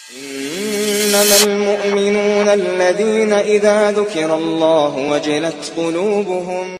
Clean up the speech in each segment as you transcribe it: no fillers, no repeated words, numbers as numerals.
إنما المؤمنون الذين إذا ذكر الله وجلت قلوبهم.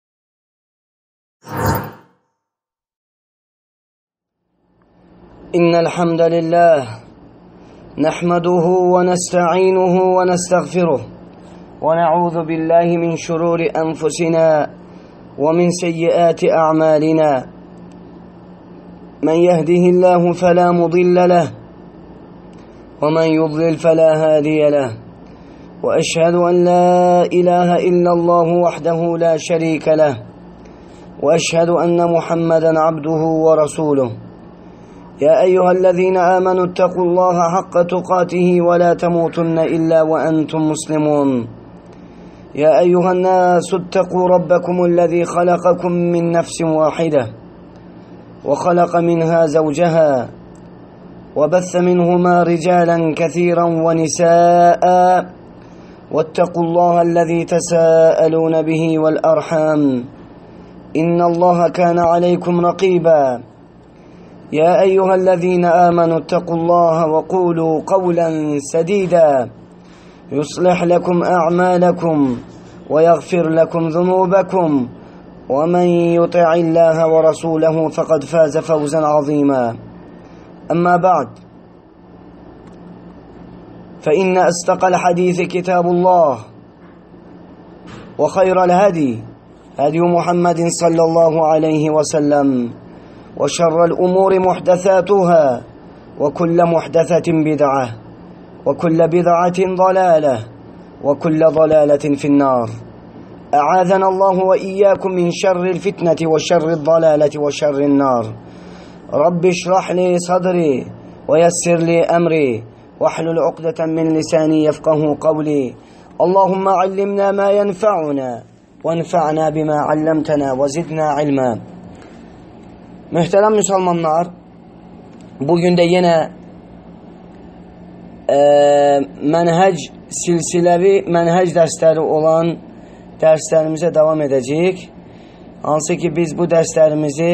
إن الحمد لله نحمده ونستعينه ونستغفره ونعوذ بالله من شرور أنفسنا ومن سيئات أعمالنا. من يهده الله فلا مضل له ومن يضلل فلا هادي له، وأشهد أن لا إله إلا الله وحده لا شريك له، وأشهد أن محمدا عبده ورسوله. يا أيها الذين آمنوا اتقوا الله حق تقاته ولا تموتن إلا وأنتم مسلمون. يا أيها الناس اتقوا ربكم الذي خلقكم من نفس واحدة وخلق منها زوجها وبث منهما رجالا كثيرا ونساء، واتقوا الله الذي تساءلون به والأرحام إن الله كان عليكم رقيبا. يا أيها الذين آمنوا اتقوا الله وقولوا قولا سديدا يصلح لكم أعمالكم ويغفر لكم ذنوبكم، ومن يطع الله ورسوله فقد فاز فوزا عظيما. أما بعد، فإن أصدق الحديث كتاب الله، وخير الهدي هدي محمد صلى الله عليه وسلم، وشر الأمور محدثاتها، وكل محدثة بدعة، وكل بدعة ضلالة، وكل ضلالة في النار. أعاذنا الله وإياكم من شر الفتنة وشر الضلالة وشر النار. رب اشرح لي صدري ويسر لي أمري واحلل عقدة من لساني يفقه قولي. اللهم علمنا ما ينفعنا وانفعنا بما علمتنا وزدنا علما. Mühterem Müslümanlar, bugün de yine silsilevi mənhəc dərsləri olan dərslərimizə devam edəcəyik. Hansı ki biz bu dərslərimizi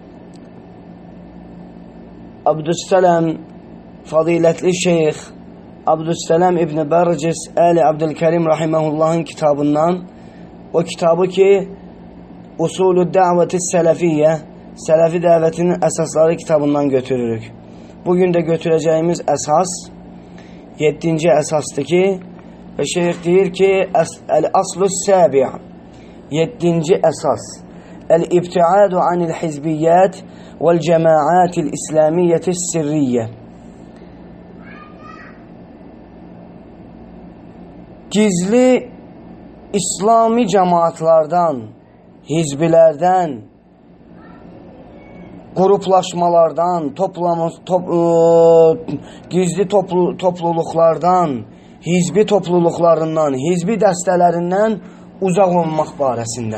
Abdüsselam fadilətli şeyx Abdüsselam İbn Bərcis Əli Abdülkerim Rahiməhullahın kitabından, o kitabı ki Usulü Dəvəti Sələfiyyə, Sələfi dəvətinin əsasları kitabından götürürük. Bugün də götürəcəyimiz əsas 7-ci əsasdır ki, və şeyx deyir ki, Əl-Aslus Səbi' 7-ci əsas Əl-İbtiadu anil hizbiyyət vəl-cəmaətil İslamiyyətis sirriyyə. Gizli İslami cəmaatlardan, hizbilərdən, qruplaşmalardan, gizli topluluqlardan, hizbi topluluqlarından, hizbi dəstələrindən uzaq olmaq barəsində.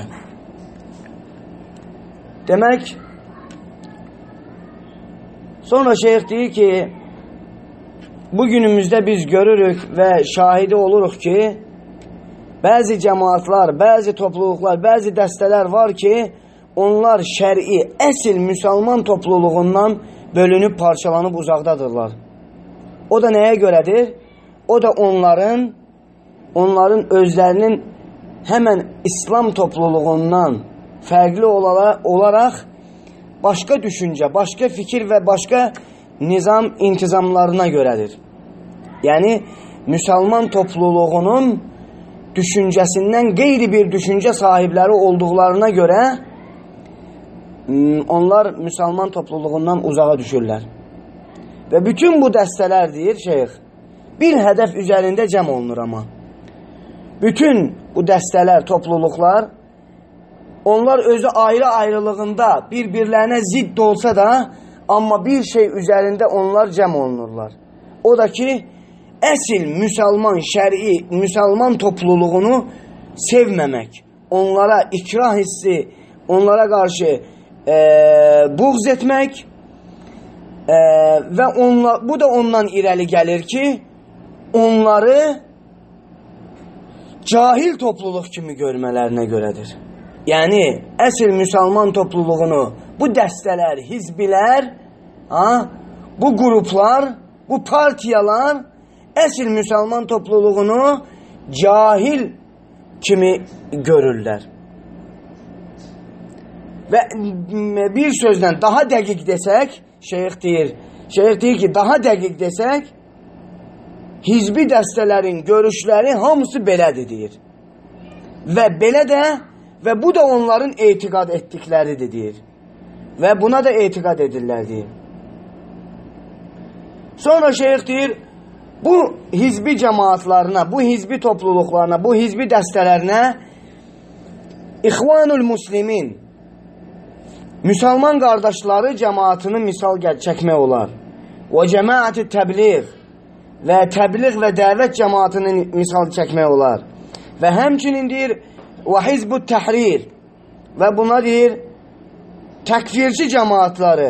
Demək, sonra şeyx deyir ki, bugünümüzdə biz görürük və şahidi oluruq ki, bəzi cəmaatlar, bəzi topluluqlar, bəzi dəstələr var ki, onlar şəri, əsil müsəlman topluluğundan bölünüb, parçalanıb uzaqdadırlar. O da nəyə görədir? O da onların özlərinin həmən İslam topluluğundan fərqli olaraq başqa düşüncə, başqa fikir və başqa nizam, intizamlarına görədir. Yəni, müsəlman topluluğunun düşüncəsindən qeyri bir düşüncə sahibləri olduqlarına görə onlar müsəlman topluluğundan uzağa düşürlər. Və bütün bu dəstələr, deyir şeyx, bir hədəf üzərində cəm olunur amma. Bütün bu dəstələr, topluluqlar, onlar özü ayrı-ayrılığında bir-birlərinə zidd olsa da, amma bir şey üzərində onlar cəm olunurlar. O da ki, əsil müsəlman, şəri, müsəlman topluluğunu sevməmək, onlara ikrah hissi, onlara qarşı buğz etmək və bu da ondan irəli gəlir ki, onları cahil topluluq kimi görmələrinə görədir. Yəni, əsl müsəlman topluluğunu bu dəstələr, hizbilər, bu qruplar bu partiyalar əsl müsəlman topluluğunu cahil kimi görürlər. Və bir sözlə daha dəqiq desək, şeyx deyir ki, daha dəqiq desək, hizbi dəstələrin görüşləri hamısı belədir, deyir. Və belə də, və bu da onların etiqad etdikləridir, deyir. Və buna da etiqad edirlər, deyir. Sonra şeyx deyir, bu hizbi cəmaatlarına, bu hizbi topluluqlarına, bu hizbi dəstələrinə İxvanul Muslimin, müsəlman qardaşları cəmaatını misal çəkmək olar. Və cəmaat-ı təbliğ və təbliğ və dəvət cəmaatını misal çəkmək olar. Və həmçinin deyir, və hizb-ü təhrir və buna deyir, təkfirçi cəmaatları.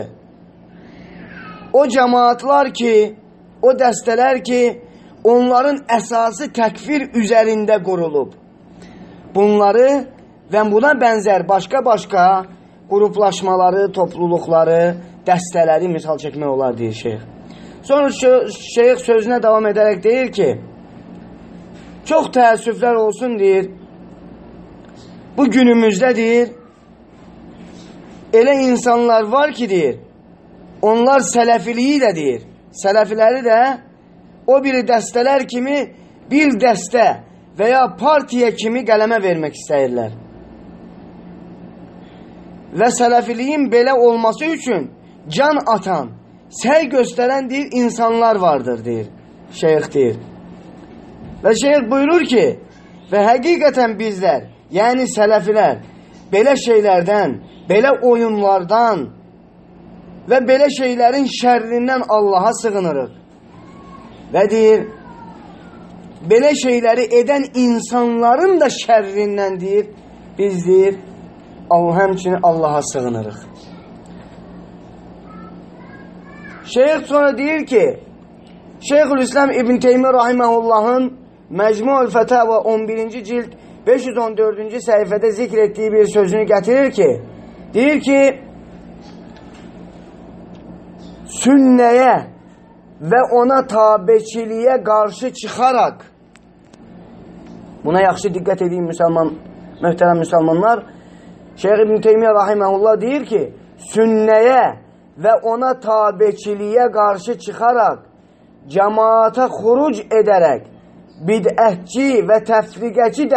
O cəmaatlar ki, o dəstələr ki, onların əsası təkfir üzərində qurulub. Bunları və buna bənzər başqa qruplaşmaları, topluluqları, dəstələri misal çəkmək olar, deyir şeyx. Sonra şeyx sözünə davam edərək deyir ki, çox təəssüflər olsun, deyir, bu günümüzdə, deyir, elə insanlar var ki, deyir, onlar sələfiliyi də, deyir, sələfiləri də o biri dəstələr kimi bir dəstə və ya partiya kimi qələmə vermək istəyirlər. Və sələfiliyin belə olması üçün can atan, səy göstərən, deyir, insanlar vardır, deyir, şeyx deyir. Və şeyx buyurur ki, və həqiqətən bizlər, yəni sələfilər, belə şeylərdən, belə oyunlardan və belə şeylərin şərrindən Allaha sığınırıq. Və deyir, belə şeyləri edən insanların da şərrindən, deyir, biz, deyir, həmçinin Allaha sığınırıq. Şeyx sonra deyir ki, Şeyxülislam İbn Teymiyyə Rahiməhullahın Məcmu'l Fətavə 11-ci cild 514-cü səhifədə zikr etdiyi bir sözünü gətirir ki, deyir ki, sünnəyə və ona tabeçiliyə qarşı çıxaraq, buna yaxşı diqqət edin möhtərəm müsəlmanlar, Şeyx İbn Teymiyyə Rahiməhullah deyir ki, sünnəyə və ona tabeçiliyə qarşı çıxaraq, cəmaata xuruc edərək, bidətçi və təfriqəçi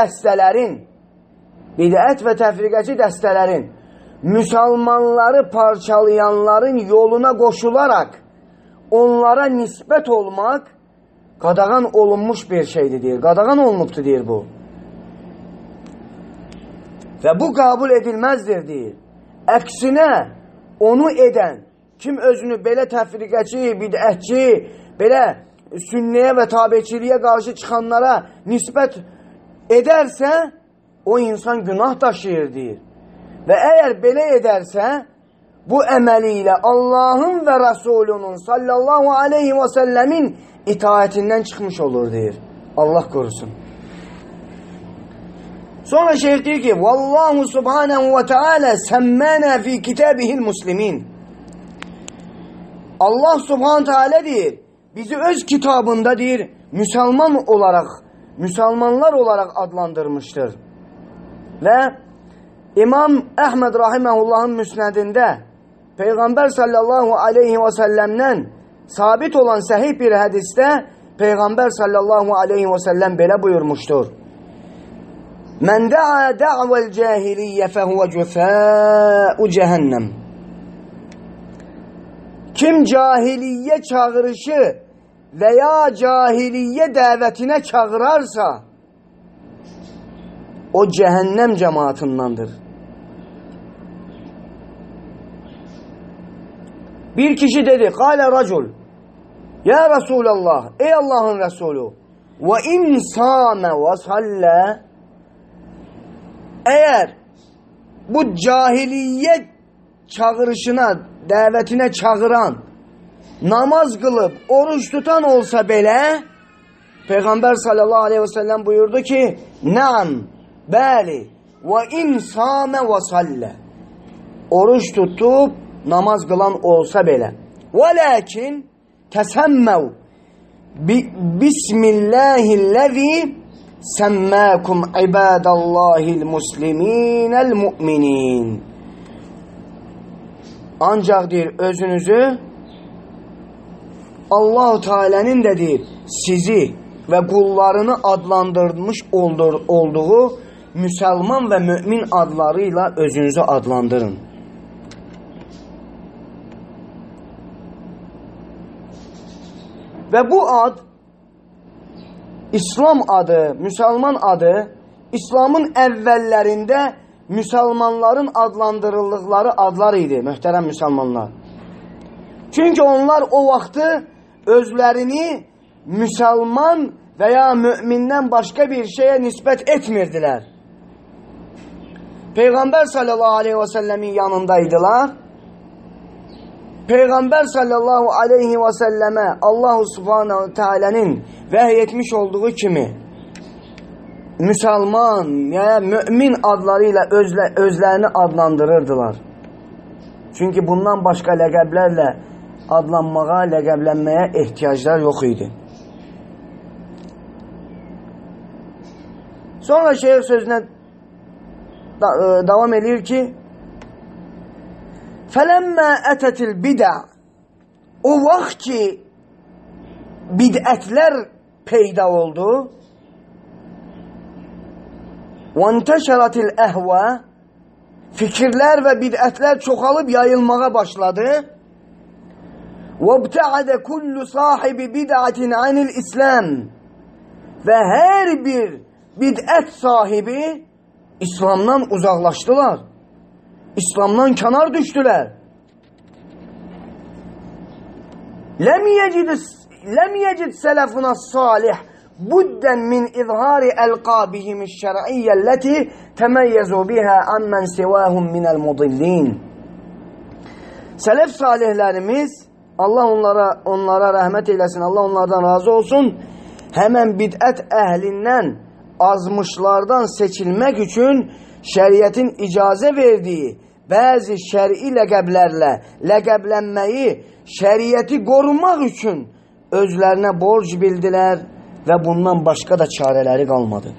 dəstələrin, müsəlmanları parçalayanların yoluna qoşularaq, onlara nisbət olmaq qadağan olunmuş bir şeydir, deyir. Qadağan olunubdur, deyir bu. Və bu qəbul edilməzdir, deyir. Əksinə, onu edən, kim özünü belə təfriqəçi, bidətçi, belə sünnəyə və tabeçiliyə qarşı çıxanlara nisbət edərsə, o insan günah daşıyır, deyir. Və əgər belə edərsə, bu əməli ilə Allahın və Rəsulunun sallallahu aleyhi və səlləmin itaətindən çıxmış olur, deyir. Allah qorusun. Sonra şeyh deyir ki, Vallahu subhanehu və teala səmmənə fi kitabihil muslimin. Allah subhanahu teala deyir, bizi öz kitabında, deyir, müsəlmanlar olaraq adlandırmışdır. Və İmam Əhməd Rahiməhullahın müsnədində Peyğəmbər sallallahu aleyhi və səlləmdən sabit olan səhih bir hədisdə Peyğəmbər sallallahu aleyhi və səlləm belə buyurmuşdur. Mən də'a də'vəl cahiliyyə fəhuvə cüfə'u cəhənnəm. Kim cahiliyyə çağırışı və ya cahiliyyə dəvətinə çağırarsa, o cəhənnəm cəmaatındandır. Bir kişi dedi, qalə racul, ya Rasulallah, ey Allahın Rəsulü, və insana və sallə, əgər bu cahiliyyə çağırışına, dəvətinə çağıran, namaz qılıb, oruç tutan olsa belə, Peyğəmbər sallallahu aleyhi və səlləm buyurdu ki, Naam, bəli, və insana və sallə, oruç tutub, namaz qılan olsa belə. Və ləkin, təsəmməv bismillahillezî səmmâkum ibadallahil musliminəl mu'minin. Ancaq deyir, özünüzü Allah-u Teala'nın da deyir, sizi və qullarını adlandırmış olduğu müsəlman və mümin adlarıyla özünüzü adlandırın. Və bu ad, İslam adı, müsəlman adı, İslamın əvvəllərində müsəlmanların adlandırıldıqları adlar idi, möhtərəm müsəlmanlar. Çünki onlar o vaxtı özlərini müsəlman və ya mümindən başqa bir şeyə nisbət etmirdilər. Peyğəmbər sallallahu aleyhi və səlləmin yanındaydılar. Peyğəmbər sallallahu aleyhi və səlləmə Allah-u Subhanahu Teala'nın vəhy etmiş olduğu kimi müsəlman ya mümin adlarıyla özlərini adlandırırdılar. Çünki bundan başqa ləqəblərlə adlanmağa, ləqəblənməyə ehtiyaclar yox idi. Sonra şeyh sözünə davam edir ki, فَلَمَّا أَتَتِ الْبِدَعِ O vaxt ki bidətlər peyda oldu, وَانْتَشَرَتِ الْأَهْوَى Fikirlər və bidətlər çoxalıb yayılmağa başladı. وَابْتَعَدَ كُلُّ صَاحِبِ بِدْعَةٍ عَنِ الْإِسْلَامِ Və hər bir bidət sahibi İslamdan uzaqlaşdılar. İslamdan kənar düşdülər. Ləm yecid sələfuna salih buddən min izhari əlqabihimiz şər'iyyəlləti təməyyəzu bihə ammən sivahum minəl mudillin. Sələf salihlərimiz, Allah onlara rəhmət eyləsin, Allah onlardan razı olsun, həmən bidət əhlindən azmışlardan seçilmək üçün şəriətin icazə verdiyi bəzi şəri ləqəblərlə ləqəblənməyi şəriəti qorumaq üçün özlərinə borc bildilər və bundan başqa da çarələri qalmadı.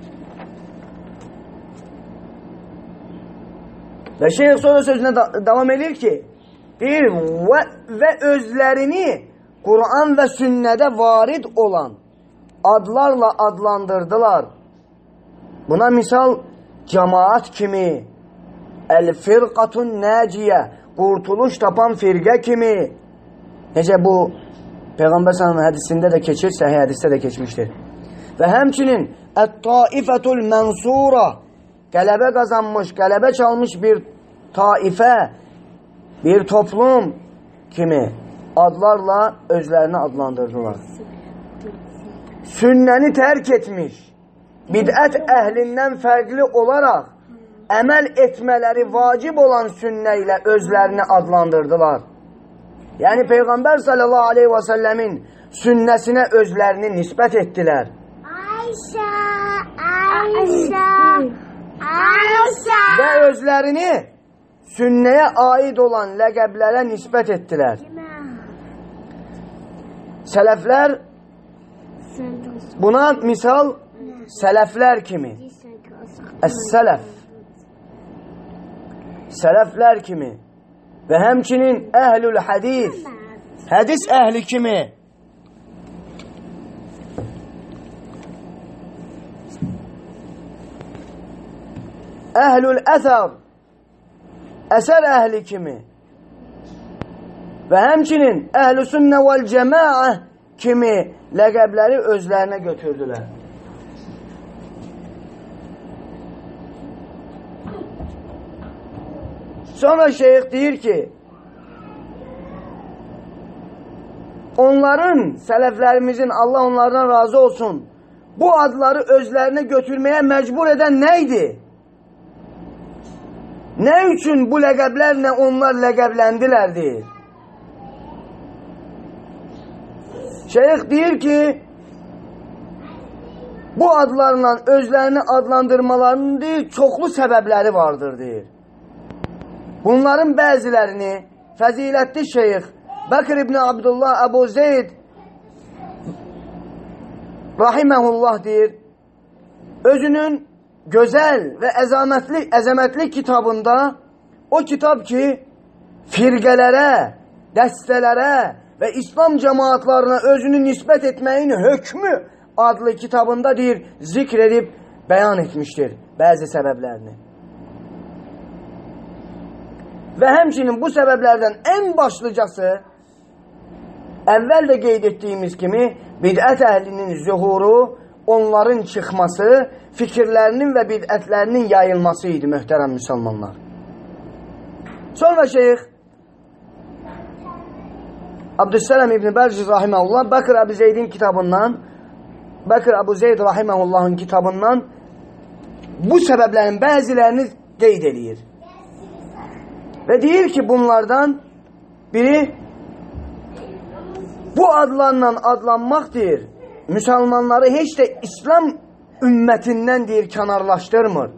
Və şeyh sonra sözünə davam edir ki, deyir, və özlərini Quran və sünnədə varid olan adlarla adlandırdılar. Buna misal cemaat kimi, el-firqatun naciyə, qurtuluş tapan firqə kimi. Necə bu Peyğəmbər sallallahu hədisində də keçir, səhih hədisdə də keçmişdir. Və həmçinin ət-taifətul mənsura, qələbə qazanmış, qələbə çalmış bir taifə, bir toplum kimi adlarla özlərini adlandırdılar. Sünnəni tərk etmiş, bidət əhlindən fərqli olaraq əməl etmələri vacib olan sünnə ilə özlərini adlandırdılar. Yəni Peyğəmbər sallallahu aleyhi və səlləmin sünnəsinə özlərini nisbət etdilər. Və özlərini sünnəyə aid olan ləqəblərə nisbət etdilər. Sələflər buna misal sələflər kimi. Əs-sələf. Sələflər kimi. Və həmçinin əhlül hədis. Hədis əhli kimi. Əhlül əsər. Əsər əhli kimi. Və həmçinin əhl-i sünnə vəl cəmaə kimi ləqəbləri özlərinə götürdülər. Sonra şeyh deyir ki, onların, sələflərimizin, Allah onlardan razı olsun, bu adları özlərinə götürməyə məcbur edən nə idi? Nə üçün bu ləqəblərlə onlar ləqəbləndilər deyir. Şeyh deyir ki, bu adlarla özlərini adlandırmalarının deyir, çoxlu səbəbləri vardır deyir. Bunların bəzilərini fəzilətli şeyh Bekir ibn Abdullah Ebu Zeyd rahimehullah deyir, özünün gözəl və əzəmətli kitabında, o kitab ki, firqələrə, dəstələrə və İslam cəmaatlarına özünü nisbət etməyin hökmü adlı kitabında deyir, zikr edib bəyan etmişdir bəzi səbəblərini. Və həmçinin bu səbəblərdən ən başlıcası, əvvəl də qeyd etdiyimiz kimi, bidət əhlinin zühuru, onların çıxması, fikirlərinin və bidətlərinin yayılması idi, möhtərəm müsəlmanlar. Sonra şeyx Abdüssələm İbn Bərciz rahiməhullah Bekir Əbu Zeydin kitabından, Bekir Əbu Zeyd rahiməhullahın kitabından bu səbəblərin bəzilərini qeyd edir. Və deyir ki, bunlardan biri bu adlarla adlanmaqdır. Müsəlmanları heç də İslam ümmətindən deyir, kənarlaşdırmır.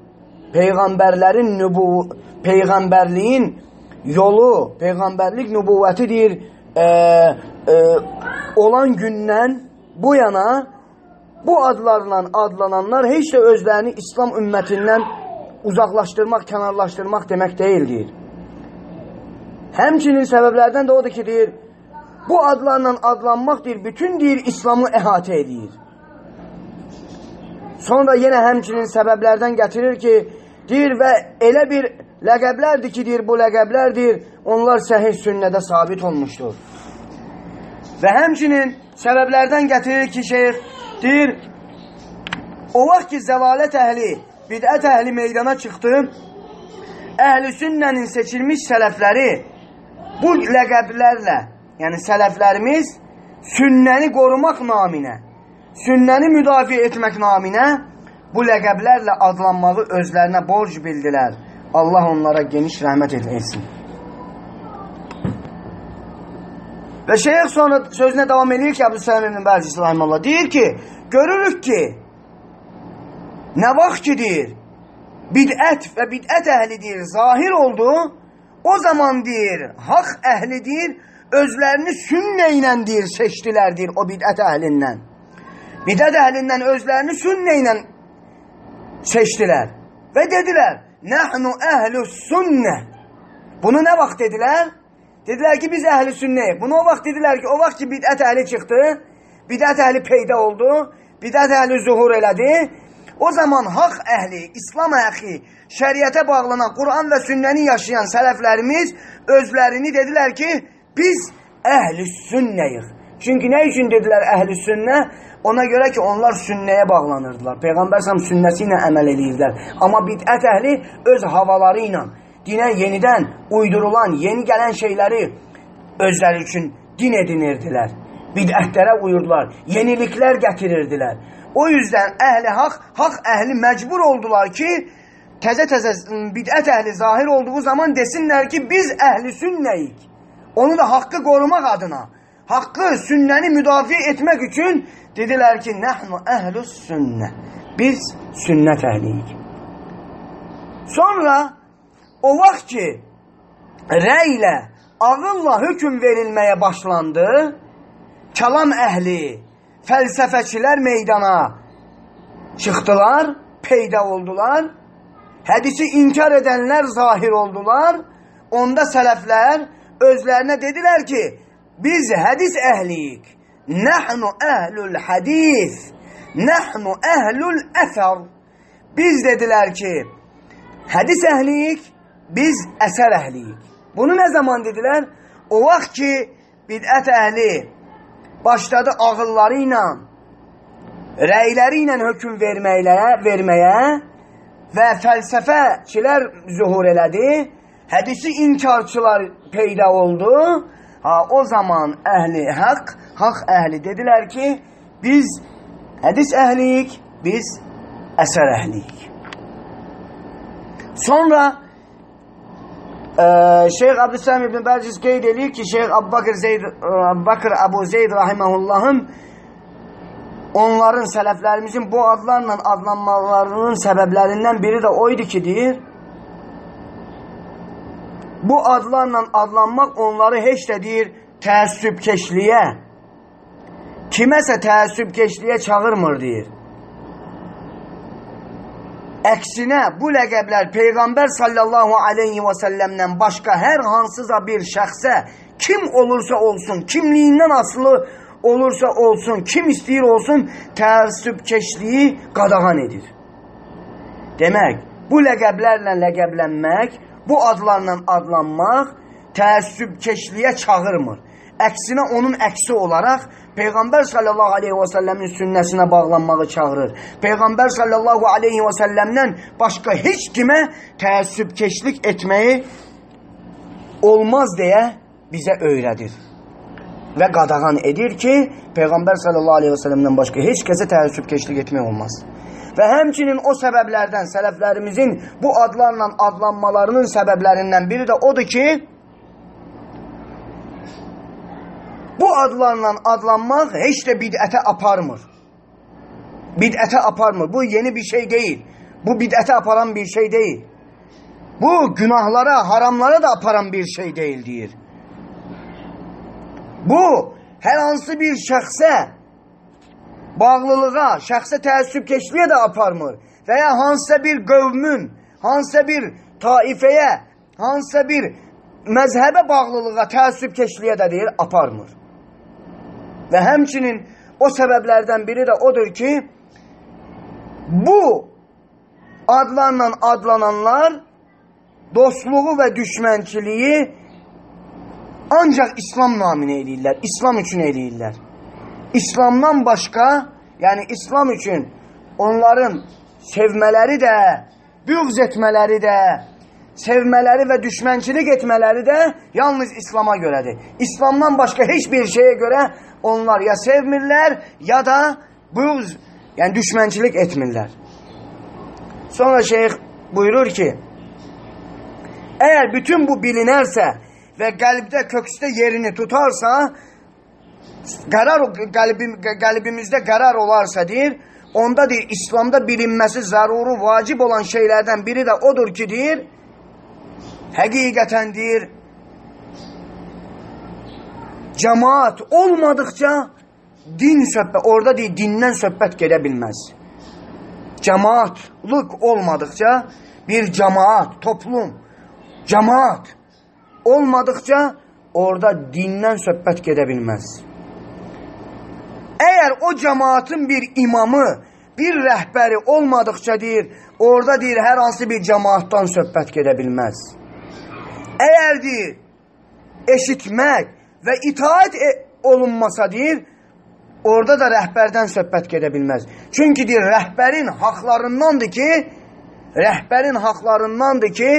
Peyğəmbərliyin yolu, peyğəmbərlik nübüvvəti deyir, olan gündən bu yana bu adlarla adlananlar heç də özlərini İslam ümmətindən uzaqlaşdırmaq, kənarlaşdırmaq demək deyildir. Həmçinin səbəblərdən də odur ki, deyir, bu adlarla adlanmaq deyir, bütün deyir, İslamı əhatə edir. Sonra yenə həmçinin səbəblərdən gətirir ki, deyir, və elə bir ləqəblərdir ki, deyir, bu ləqəblərdir, onlar səhih sünnədə sabit olmuşdur. Və həmçinin səbəblərdən gətirir ki, şeyx, deyir, o vaxt ki, zəlalət əhli, bidət əhli meydana çıxdı, əhl-i sünnənin seçilmiş sələfləri bu ləqəblərlə, yəni sələflərimiz sünnəni qorumaq naminə, sünnəni müdafiə etmək naminə bu ləqəblərlə adlanmağı özlərinə borc bildilər. Allah onlara geniş rəhmət etsin. Və şeyx sonra sözünə davam edir ki, Əbdüssələm ibn Bərciz rahimehullah deyir ki, görürük ki, nə vaxt ki deyir, bidət və bidət əhli deyir, zahir oldu, o zaman deyir, haq əhli deyir, özlərini sünnə ilə deyir, seçdilər deyir, o bidət əhlindən. Bidət əhlindən özlərini sünnə ilə seçdilər və dedilər, nəhnu əhlü sünnə. Bunu nə vaxt dedilər? Dedilər ki, biz əhl-i sünnəyik. Bunu o vaxt dedilər ki, o vaxt ki, bidət əhli çıxdı, bidət əhli peyda oldu, bidət əhli zuhur elədi. O zaman haq əhli, İslam əhli, şəriətə bağlanan, Quran və sünnəni yaşayan sələflərimiz özlərini dedilər ki, biz əhl-i sünnəyik. Çünki nə üçün dedilər əhl-i sünnə? Ona görə ki, onlar sünnəyə bağlanırdılar. Peyğəmbər səhəm sünnəsi ilə əməl edirlər. Amma bidət əhli öz havaları ilə, dinə yenidən uydurulan, yeni gələn şeyləri özləri üçün din edinirdilər. Bidətlərə uyurdular, yeniliklər gətirirdilər. O yüzden əhli haq əhli məcbur oldular ki, təzə bidət əhli zahir olduğu zaman desinlər ki, biz əhli sünnəyik. Onu da haqqı qorumaq adına, haqqı, sünnəni müdafiə etmək üçün dedilər ki, nəhnu əhlü sünnə. Biz sünnət əhliyik. Sonra o vaxt ki, rəylə, ağılla hökm verilməyə başlandı, kəlam əhli, fəlsəfəçilər meydana çıxdılar, peyda oldular, hədisi inkar edənlər zahir oldular, onda sələflər özlərinə dedilər ki, biz hədis əhliyik, nəhnu əhlül hədis, nəhnu əhlül əsər. Biz dedilər ki, hədis əhliyik, biz əsər əhliyik. Bunu nə zaman dedilər? O vaxt ki, bidət əhli başladı ağılları ilə, rəyləri ilə hökm verməyə və fəlsəfəçilər zuhur elədi, hədisi inkarçılar peyda oldu. O zaman əhli haq əhli dedilər ki, biz hədis əhliyik, biz əsər əhliyik. Sonra Şeyx Abdüssələm ibn Bərciz qeyd edir ki, Şeyx Bakır Əbu Zeyd rahiməhullahın onların, sələflərimizin bu adlarla adlanmalarının səbəblərindən biri də oydu ki, deyir, bu adlarla adlanmaq onları heç də deyir, təəssübkeşliyə, kiməsə təəssübkeşliyə çağırmır deyir. Əksinə bu ləqəblər Peyğəmbər sallallahu aleyhi və səlləmdən başqa hər hansıza bir şəxsə, kim olursa olsun, kimliyindən asılı olursa olsun, kim istəyir olsun, təəssübkeşliyi qadağan edir. Demək, bu ləqəblərlə ləqəblənmək, bu adlarla adlanmaq təəssübkeşliyə çağırmır. Əksinə onun əksi olaraq Peyğəmbər sallallahu aleyhi və səlləmin sünnəsinə bağlanmağı çağırır. Peyğəmbər sallallahu aleyhi və səlləmdən başqa heç kimə təəssübkeşlik etməyi olmaz deyə bizə öyrədir. Və qadağan edir ki, Peyğəmbər sallallahu aleyhi və səlləmdən başqa heç kəsə təəssübkeşlik etmək olmaz. Və həmçinin o səbəblərdən, sələflərimizin bu adlarla adlanmalarının səbəblərindən biri də odur ki, bu adlarla adlanmaq heç də bidətə aparmır. Bidətə aparmır. Bu yeni bir şey deyil. Bu bidətə aparan bir şey deyil. Bu günahlara, haramlara da aparan bir şey deyil deyir. Bu hər hansı bir şəxsə bağlılığa, şəxsə təəssübkeşliyə də aparmır. Və ya hansısa bir qövmün, hansısa bir taifəyə, hansısa bir məzhəbə bağlılığa, təəssübkeşliyə də deyir, aparmır. Və həmçinin o səbəblərdən biri də odur ki, bu adlarla adlananlar dostluğu və düşmənçiliyi ancaq İslam naminə eləyirlər, İslam üçün eləyirlər. İslamdan başqa, yəni İslam üçün onların sevmələri də, büğz etmələri də, sevmələri və düşmənçilik etmələri də yalnız İslama görədir. İslamdan başqa heç bir şeyə görə onlar ya sevmirlər, ya da büğz, yəni düşmənçilik etmirlər. Sonra şeyx buyurur ki, əgər bütün bu bilinərsə və qəlbdə, köksdə yerini tutarsa, qəlbimizdə qərar olarsa deyir, onda deyir, İslamda bilinməsi zəruri, vacib olan şeylərdən biri də odur ki, deyir, həqiqətən deyir, cemaat olmadıqca din söhbət, orada deyir, dindən söhbət gedə bilməz. Cemaatlıq olmadıqca bir cemaat, toplum, cemaat olmadıqca orada dindən söhbət gedə bilməz. Əgər o cemaatın bir imamı, bir rəhbəri olmadıqca deyir, orada deyir, hər hansı bir cemaatdan söhbət gedə bilməz. Əgər deyir, eşitmək və itaat olunmasa deyir, orada da rəhbərdən söhbət gedə bilməz. Çünki deyir, rəhbərin haqlarındandır ki,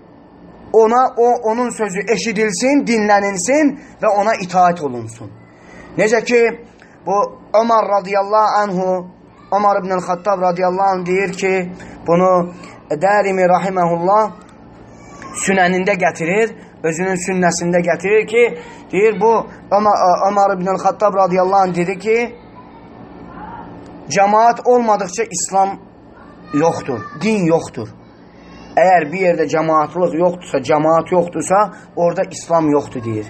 onun sözü eşidilsin, dinlənilsin və ona itaat olunsun. Necə ki, bu Ömər radiyallahu anhu, Ömər ibn Xattab radiyallahu anh deyir ki, bunu Dərimi rahiməhullah sünənində gətirir, özünün sünnəsində gətirir ki, deyir, bu Ömər ibn Xattab radiyallahu anh dedi ki, cemaat olmadıqca İslam yoxdur, din yoxdur. Əgər bir yerdə cemaatlıq yoxdursa, cemaat yoxdursa, orada İslam yoxdur deyir.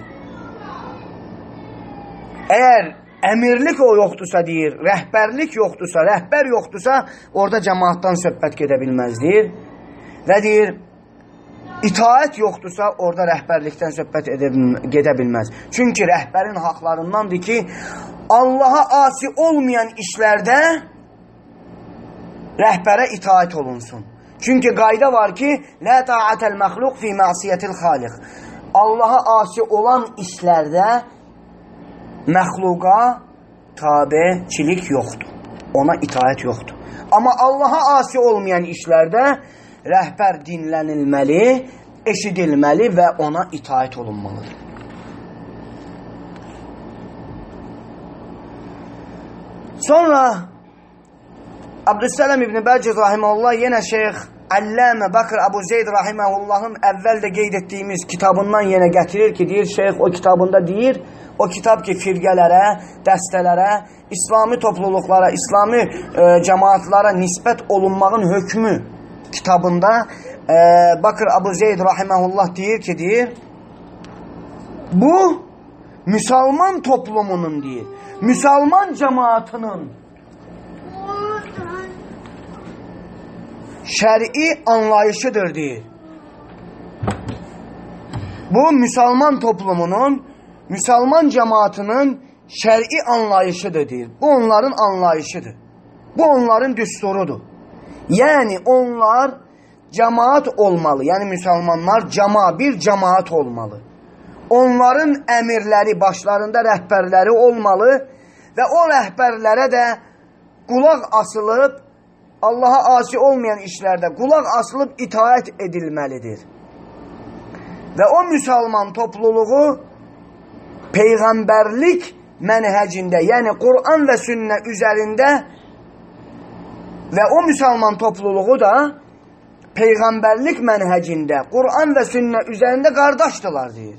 Əgər əmirlik o yoxdursa deyir, rəhbərlik yoxdursa, rəhbər yoxdursa, orada cemaatdan söhbət gedə bilməz deyir. Və deyir, itaət yoxdursa, orada rəhbərlikdən söhbət gedə bilməz. Çünki rəhbərin haqlarındandır ki, Allaha asi olmayan işlərdə rəhbərə itaət olunsun. Çünki qayda var ki, lə ta'atəl məxluq fi məsiyyətil xaliq. Allaha asi olan işlərdə məxluqa tabeçilik yoxdur. Ona itaət yoxdur. Amma Allaha asi olmayan işlərdə rəhbər dinlənilməli, eşidilməli və ona itaət olunmalıdır. Sonra Abdüssələm İbn Bəcid rahiməhullah yenə Şeyx Əlləmə Bakır Əbu Zeyd rahiməhullahın əvvəldə qeyd etdiyimiz kitabından yenə gətirir ki, deyir, Şeyx o kitabında deyir, o kitab ki, firqələrə, dəstələrə, İslami topluluqlara, İslami cemaatlara nisbət olunmağın hökmü kitabında Bakır Əbu Zeyd rahiməhullah deyir ki, deyir, bu Müslüman toplumunun deyir, Müslüman cemaatinin şer'i anlayışıdır deyir. Bu Müslüman toplumunun, Müslüman cemaatinin şer'i anlayışıdır deyir. Bu onların anlayışıdır. Bu onların düsturudur. Yani onlar cemaat olmalı. Yani Müslümanlar bir cemaat olmalı. Onların əmirləri, başlarında rəhbərləri olmalı və o rəhbərlərə də qulaq asılıb, Allaha asi olmayan işlərdə qulaq asılıb itaət edilməlidir. Və o müsəlman topluluğu peyğəmbərlik mənhəcində, yəni Quran və sünnə üzərində və o müsəlman topluluğu da peyğəmbərlik mənhəcində, Quran və sünnə üzərində qardaşdılar deyir.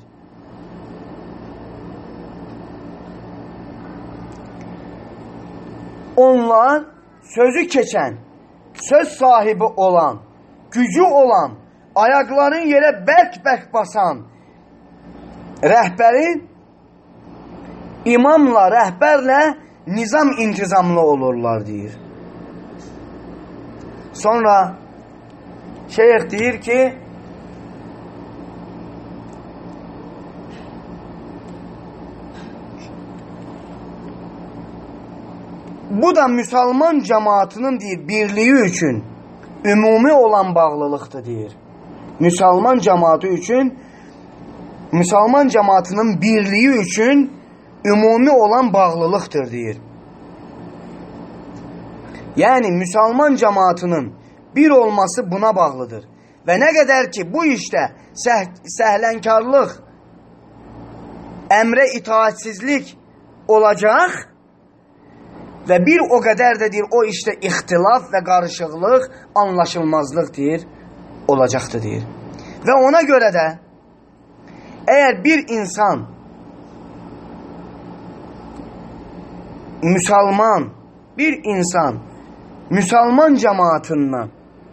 Onlar sözü keçən, söz sahibi olan, gücü olan, ayaqların yerə bərk-bərk basan rəhbərin, imamla, rəhbərlə nizam intizamlı olurlar deyir. Sonra şeyh deyir ki, bu da Müslüman cemaatinin deyir, birliği üçün ümumi olan bağlılıqdır deyir. Müslüman cemaati üçün, Müslüman cemaatinin birliği üçün ümumi olan bağlılıqdır deyir. Yəni Müslüman cemaatinin bir olması buna bağlıdır. Və nə qədər ki bu işdə səhlənkarlıq, əmrə itaatsizlik olacaq və bir o qədər də deyir, o işdə ixtilaf və qarışıqlıq, anlaşılmazlıq deyir, olacaqdır deyir. Və ona görə də əgər bir insan Müslüman cemaatindən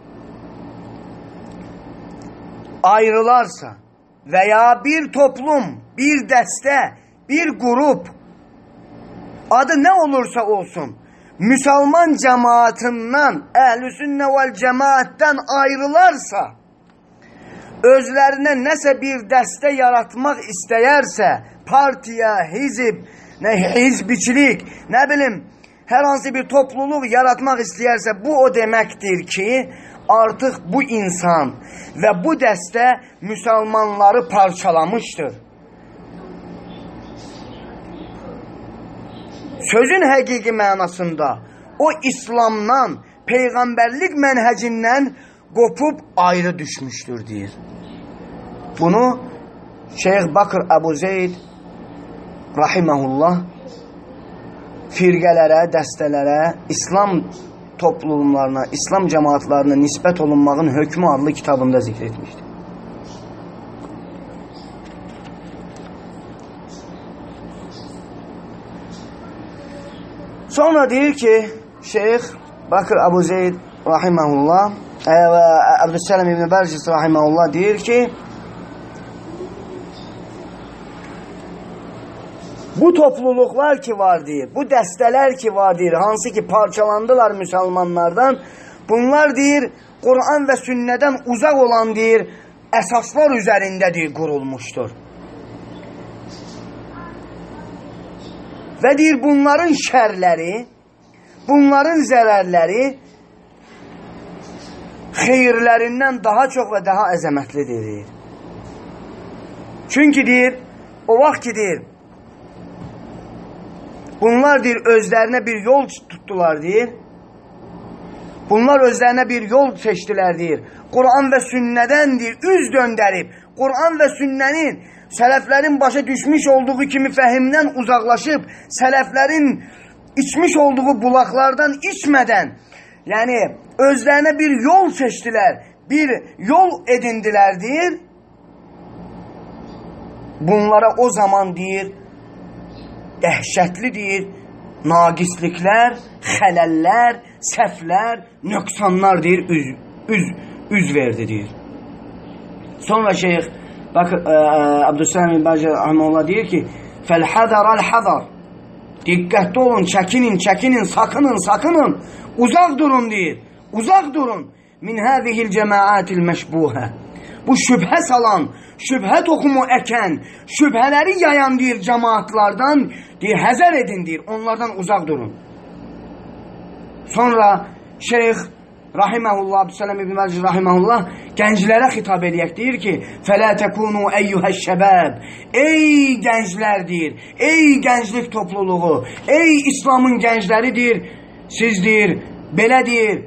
ayrılarsa və ya bir toplum, bir dəstə, bir qrup, adı nə olursa olsun, Müslüman cemaatindən, Əhl-i-Sünnə vəl-Cemaatdən ayrılarsa, özlərinə nəsə bir dəstə yaratmaq istəyərsə, partiya, hizbiçilik, nə bilim, hər hansı bir topluluq yaratmaq istəyərsə, bu o deməkdir ki, artıq bu insan və bu dəstə müsəlmanları parçalamışdır. Sözün həqiqi mənasında o İslamdan, peyğəmbərlik mənhəcindən qopub ayrı düşmüşdür deyir. Bunu Şeyh Bakır Əbu Zeyd rahiməhullah firqələrə, dəstələrə, İslam toplumlarına, İslam cemaatlarına nisbət olunmağın hökmü adlı kitabında zikr etmişdir. Sonra deyir ki, Şeyh Bakır Əbu Zeyd rahiməhullah və Əbdüssələm İbn Bərcis rahiməhullah deyir ki, bu topluluqlar ki var deyir, bu dəstələr ki var deyir, hansı ki parçalandılar müsəlmanlardan, bunlar deyir, Quran və sünnədən uzaq olan deyir, əsaslar üzərində deyir, qurulmuşdur. Və deyir, bunların şərləri, bunların zərərləri xeyirlərindən daha çox və daha əzəmətlidir deyir. Çünki deyir, o vaxt ki deyir, bunlar deyir, özlərinə bir yol tutdular deyir. Bunlar özlərinə bir yol seçdilər deyir. Quran və sünnədən deyir, üz döndərib, Quran və sünnənin sələflərin başa düşmüş olduğu kimi fəhimdən uzaqlaşıb, sələflərin içmiş olduğu bulaqlardan içmədən, yəni özlərinə bir yol seçdilər, bir yol edindilər deyir. Bunlara o zaman deyir, dəhşətli deyir, naqisliklər, xələllər, səhvlər, nöqsanlar deyir, üz verdi deyir. Sonra Şeyh Abdüssələm İbn Bərcis rahimehullah deyir ki, Fəl-həzər əl-həzər. Diqqətli olun, çəkinin, çəkinin, sakının, sakının. Uzaq durun deyir. Uzaq durun. Min hədihil cəmaətil məşbuhə. Bu şübhə salan, şübhə toxumu əkən, şübhələri yayan deyir cəmaatlardan, deyir, həzər edin deyir, onlardan uzaq durun. Sonra Şeyx Rahiməhullah, Abdüssələm İbn Məcid Rahiməhullah gənclərə xitab edək, deyir ki, فَلَا تَكُونُوا اَيُّهَا الشَّبَابِ. Ey gənclər deyir, ey gənclik topluluğu, ey İslamın gəncləri deyir, siz deyir, belə deyir,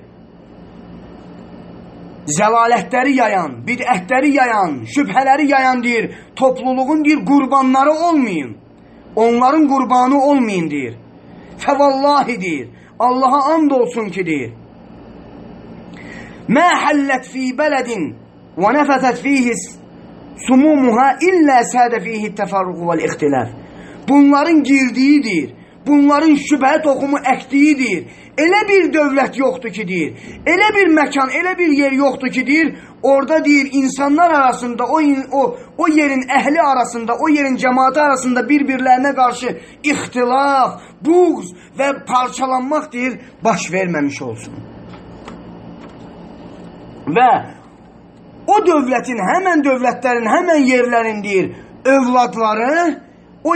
zəlalətləri yayan, bidətləri yayan, şübhələri yayan deyir, topluluğun deyir, qurbanları olmayın. Onların qurbanı olmayın deyir. Fəvallahi deyir, Allaha and olsun ki deyir, mə həllət fi bələdin və nəfətət fihi sumumuha illə sədə fihi təfərruq vəl ixtiləf. Bunların girdiyidir, bunların şübhə toxumu əkdiyidir. Elə bir dövlət yoxdur ki deyir, elə bir məkan, elə bir yer yoxdur ki deyir, orada deyir insanlar arasında, o yerin əhli arasında, o yerin cəmaatı arasında bir-birlərinə qarşı ixtilaf, buğz və parçalanmaq deyir, baş verməmiş olsun. Və o dövlətin, həmən dövlətlərin, həmən yerlərin deyir, övladları, o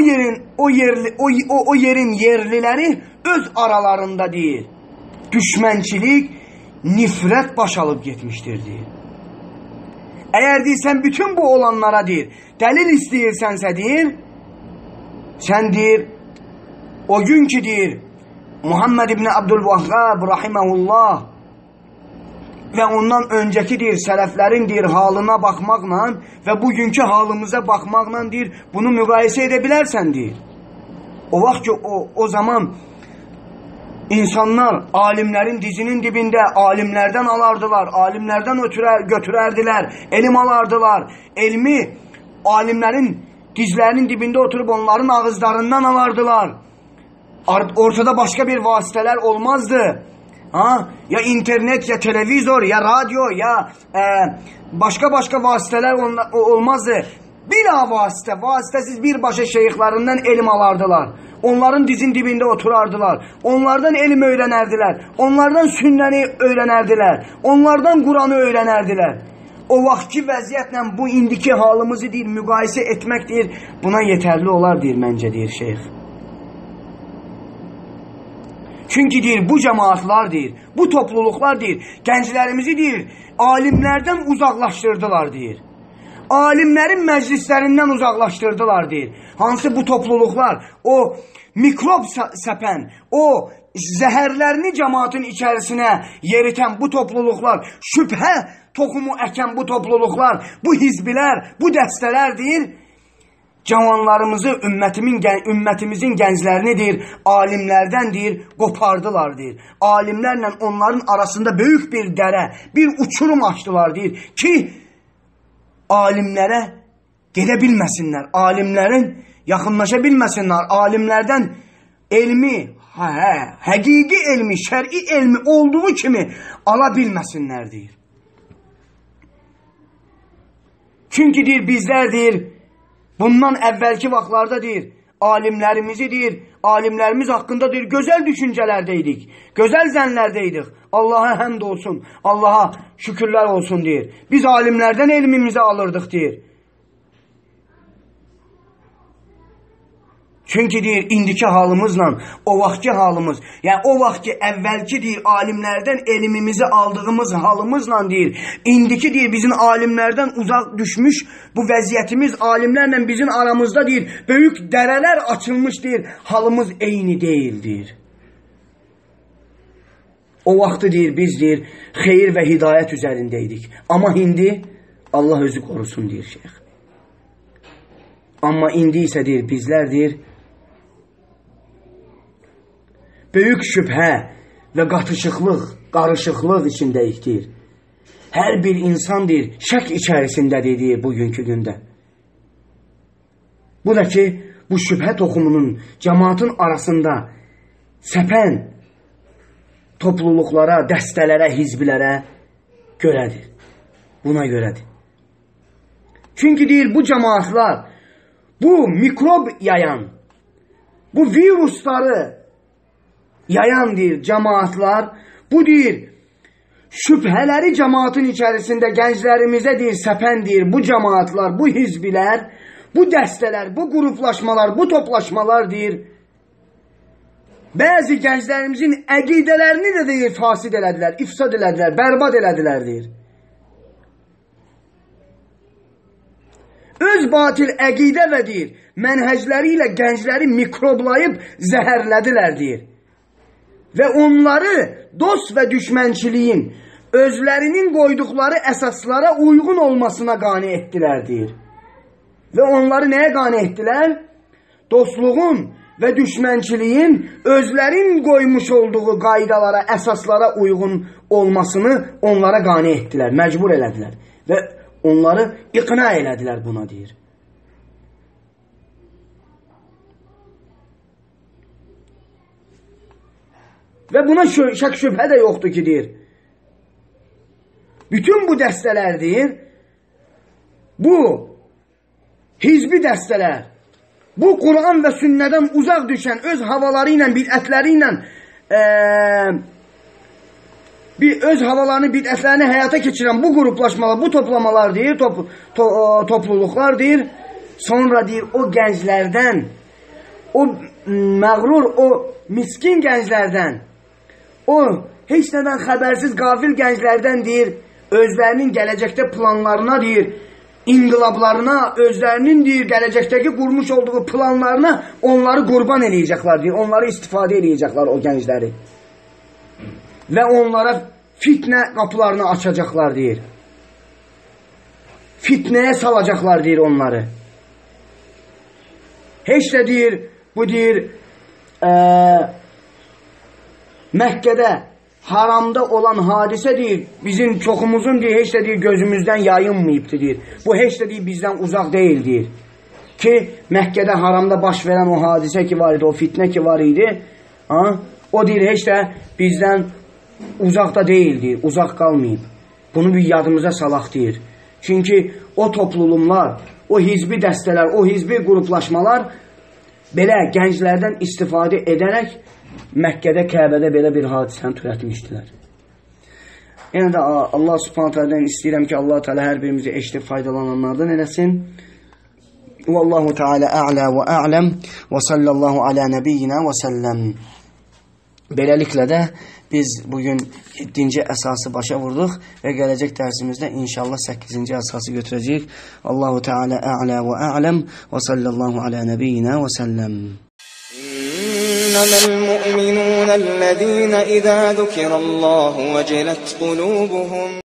yerin yerliləri öz aralarında deyir, düşmənçilik, nifrət baş alıb getmişdir deyir. Əgər deyirsən, bütün bu olanlara deyir, dəlil istəyirsənsə deyir, sən deyir, o gün ki deyir, Muhammed İbni Abdülvahhab Rahiməhullah və ondan öncəki deyir, sələflərin deyir, halına baxmaqla və bugünkü halımıza baxmaqla deyir, bunu müqayisə edə bilərsən deyir. O vaxt ki, o zaman insanlar alimlərin dizinin dibində alimlərdən alardılar, alimlərdən götürərdilər, elm alardılar, elmi alimlərin dizlərinin dibində oturub onların ağızlarından alardılar. Ortada başqa bir vasitələr olmazdı. Ya internet, ya televizor, ya radyo, ya başqa vasitələr olmazdı. Bila vasitəsiz birbaşa şeyxlərindən elm alardılar. Onların dizin dibində oturardılar. Onlardan elm öyrənərdilər. Onlardan sünnəni öyrənərdilər. Onlardan Quranı öyrənərdilər. O vaxtki vəziyyətlə bu indiki halımızı deyir, müqayisə etmək deyir, buna yetərli olar deyir, məncə deyir şeyx. Çünki deyir, bu cəmaatlar deyir, bu topluluqlar deyir, gənclərimizi deyir, alimlərdən uzaqlaşdırdılar deyir. Alimlərin məclislərindən uzaqlaşdırdılar deyir. Hansı bu topluluqlar, o mikrob səpən, o zəhərlərini cəmaatın içərisinə yeritən bu topluluqlar, şübhə toxumu əkən bu topluluqlar, bu hizblər, bu dəstələr deyir, cavanlarımızı, ümmətimizin gənclərini deyir, alimlərdən deyir, qopardılar deyir. Alimlərlə onların arasında böyük bir dərə, bir uçurum açdılar deyir ki, alimlərə gedə bilməsinlər, alimlərin yaxınlaşa bilməsinlər, alimlərdən elmi, həqiqi elmi, şər'i elmi olduğu kimi ala bilməsinlər deyir. Çünki deyir, bizlər deyir, bundan əvvəlki vaxtlarda deyir, alimlərimizi deyir, alimlərimiz haqqında deyir, gözəl düşüncələrdəydik, gözəl zənlərdəydik. Allaha həmd olsun, Allaha şükürlər olsun deyir. Biz alimlərdən elmimizi alırdıq deyir. Çünki deyir, indiki halımızla o vaxtki halımız, yəni o vaxtki əvvəlki deyir, alimlərdən elmimizi aldığımız halımızla deyir, indiki deyir, bizim alimlərdən uzaq düşmüş bu vəziyyətimiz, alimlərlə bizim aramızda deyir, böyük dərələr açılmış deyir, halımız eyni deyil deyir. O vaxtı deyir, biz deyir, xeyir və hidayət üzərindəydik. Amma indi Allah özü qorusun deyir şeyx. Amma indi isə deyir, bizlər deyir, böyük şübhə və qarışıqlıq içindəyik deyir. Hər bir insan deyir, şək içərisindədir deyir bugünkü gündə. Bu da ki, bu şübhə toxumunun cəmaatın arasında səpən topluluqlara, dəstələrə, hizblərə görədir. Buna görədir. Çünki deyir, bu cəmaatlar, bu mikrob yayan, bu virusları yayan deyir cemaatlar, bu deyir şübhələri cemaatın içərisində gənclərimizə deyir səpən deyir bu cemaatlar, bu hizbilər, bu dəstələr, bu qruplaşmalar, bu toplaşmalar deyir bəzi gənclərimizin əqidələrini də deyir fasid elədilər, ifsad elədilər, bərbad elədilər deyir. Öz batil əqidə və deyir mənhəcləri ilə gəncləri mikroblayıb zəhərlədilər deyir. Və onları dost və düşmənçiliyin özlərinin qoyduqları əsaslara uyğun olmasına qane etdilər deyir. Və onları nəyə qane etdilər? Dostluğun və düşmənçiliyin özlərin qoymuş olduğu qaydalara, əsaslara uyğun olmasını onlara qane etdilər, məcbur elədilər. Və onları iqna elədilər buna deyir. Və buna şək şübhə də yoxdur ki deyir. Bütün bu dəstələr deyir, bu hizbi dəstələr, bu Quran və sünnədən uzaq düşən öz havaları ilə, bidətləri ilə öz havalarını, bidətlərini həyata keçirən bu qruplaşmalar, bu toplamalar deyir, topluluqlar deyir. Sonra deyir o gənclərdən, o məğrur, o miskin gənclərdən, o heç nədən xəbərsiz qafil gənclərdən deyir, özlərinin gələcəkdə planlarına deyir, inqilablarına, özlərinin deyir, gələcəkdəki qurmuş olduğu planlarına onları qurban eləyəcəklər deyir, onları istifadə eləyəcəklər o gəncləri. Və onlara fitnə qapılarını açacaqlar deyir. Fitnəyə salacaqlar deyir onları. Heç də deyir, bu deyir, Məkkədə haramda olan hadisə deyir, bizim çoxumuzun deyir, heç də deyir, gözümüzdən yayınmayıbdır deyir. Bu heç də deyir, bizdən uzaq deyil deyir. Ki, Məkkədə haramda baş verən o hadisə ki var idi, o fitnə ki var idi, o deyir, heç də bizdən uzaqda deyil deyir, uzaq qalmayıb. Bunu bir yadımıza salaq deyir. Çünki o toplulumlar, o hizbi dəstələr, o hizbi qruplaşmalar belə gənclərdən istifadə edərək Məkkədə, Kəbədə belə bir hadisəni törətmişdilər. Yəni də Allah subhanahu teala'dan istəyirəm ki, Allah teala hər birimizi eşidib faydalananlardan eləsin. Vallahu teala a'la və a'lem və sallallahu ala nəbiyyina və səlləm. Beləliklə də biz bugün 7-ci əsası başa vurduq və gələcək dərsimizdə inşallah 8-ci əsası götürəcəyik. Allahu teala a'la və a'lem və sallallahu ala nəbiyyina və səlləm. إنما المؤمنون الذين إذا ذكر الله وجلت قلوبهم